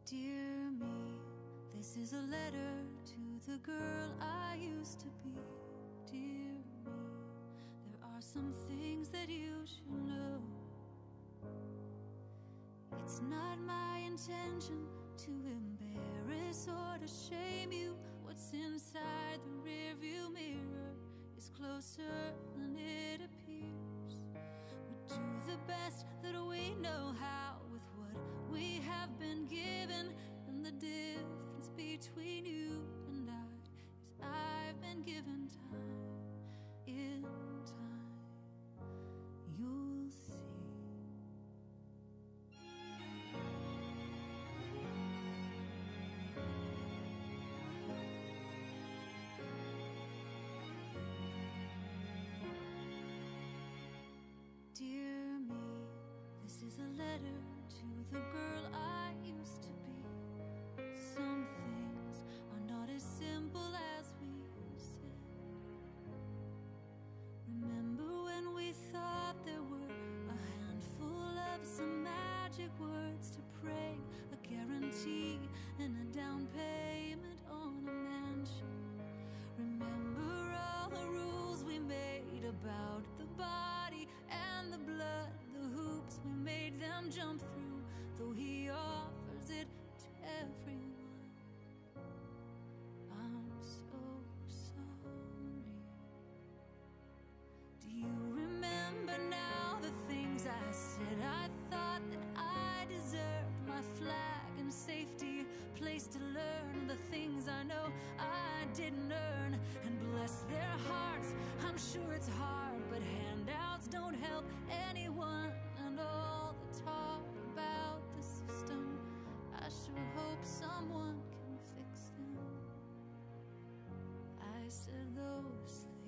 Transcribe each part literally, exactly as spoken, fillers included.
Dear me, this is a letter to the girl I used to be. Dear me, there are some things that you should know. It's not my intention to embarrass or to shame you. What's inside the rearview mirror is closer than it appears. We do the best that we know how with what we have been given, and the difference between you and I is I've been given time. In time, you'll see. Dear me, this is a letter to the girl I used to be. Some things are not as simple as we said. Remember when we thought there were a handful of some magic words to pray, a guarantee and a down payment on a mansion? Remember all the rules we made about the body and the blood, the hoops we made them jump through, though he offers it to everyone. I'm so sorry. Do you remember now the things I said? I thought that I deserved my flag and safety, place to learn the things I know I didn't earn. And bless their hearts, I'm sure it's hard, but handouts don't help anyone. And all the talk about the system, I sure hope someone can fix them. I said those things.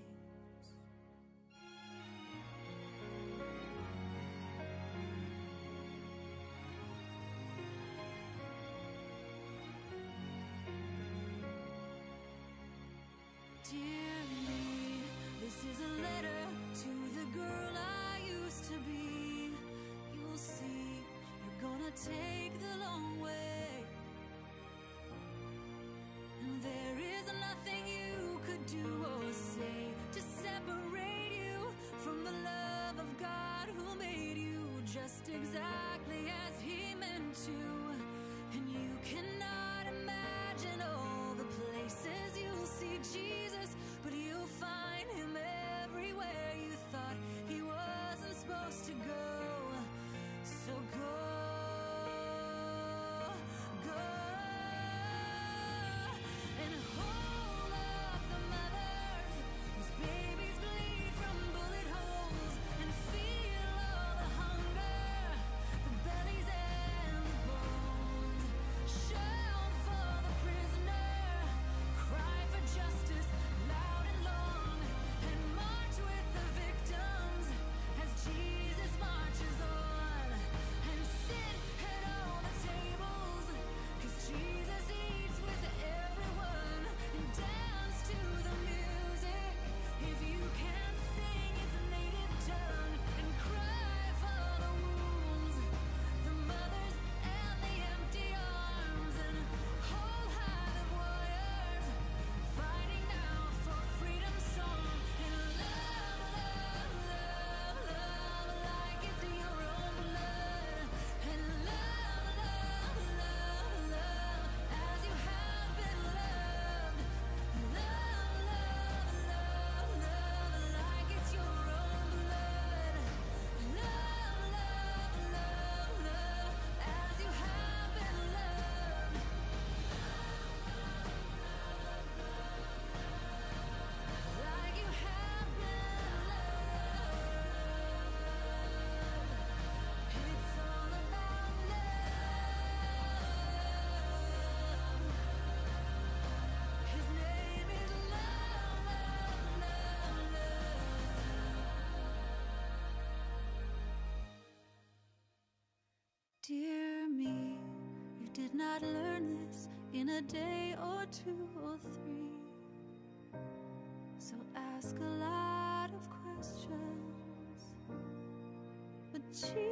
Dear me, this is a letter to the girl I used to be. You'll see, you're gonna take the long way, and there is nothing you could do or say to separate you from the love of God who made you just exactly as he meant to. And you cannot imagine all the places you'll see Jesus, but you'll find him everywhere you thought he wasn't supposed to go. So go, go, and hold up the mothers whose babies bleed from bullet holes, and feel all the hunger, the bellies and the bones. Shout for the prisoner, cry for justice loud and long, and march with the victims as Jesus marches on. And sit at all the tables, 'cause Jesus eats with everyone, and dance to the music if you can't sing its native tongue, and cry for the wounds, the mothers and the empty arms, and hold high the warriors fighting now for freedom's song. And love, love, love, love like it's your own blood. And love, love, love, love as you have been loved. Love, love, love, love like it's your own blood. Love, love, love, love as you have been loved. Like you have been loved. It's all about love. His name is love, love, love, love. Dear me, you did not learn this in a day or two or three. So ask a lot of questions, but Jesus